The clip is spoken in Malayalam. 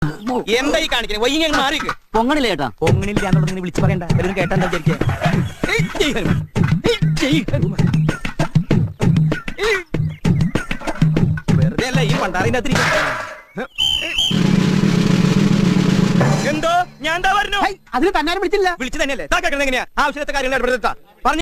എന്താ ഈ കാണിക്കണേ? വൈകി മാറിക്ക്. പൊങ്ങണില്ല ചേട്ടാ. പൊങ്ങണില്ല എന്നുള്ളത് നീ വിളിച്ചു പറയണ്ട. എല്ലാവരും കേട്ടാ എന്താ വിചാരിക്കുക? വെറുതെ അല്ല ഈ പണ്ടാറിന്റെ അത്തിരി. എന്തോ ഞാൻ എന്താ പറഞ്ഞു? അതിന് തന്നാരും വിളിച്ചില്ല. വിളിച്ചു തന്നെയല്ലേ? എങ്ങനെയാ ആവശ്യത്തെ കാര്യങ്ങൾ ഇടപെടുത്താ പറഞ്ഞു.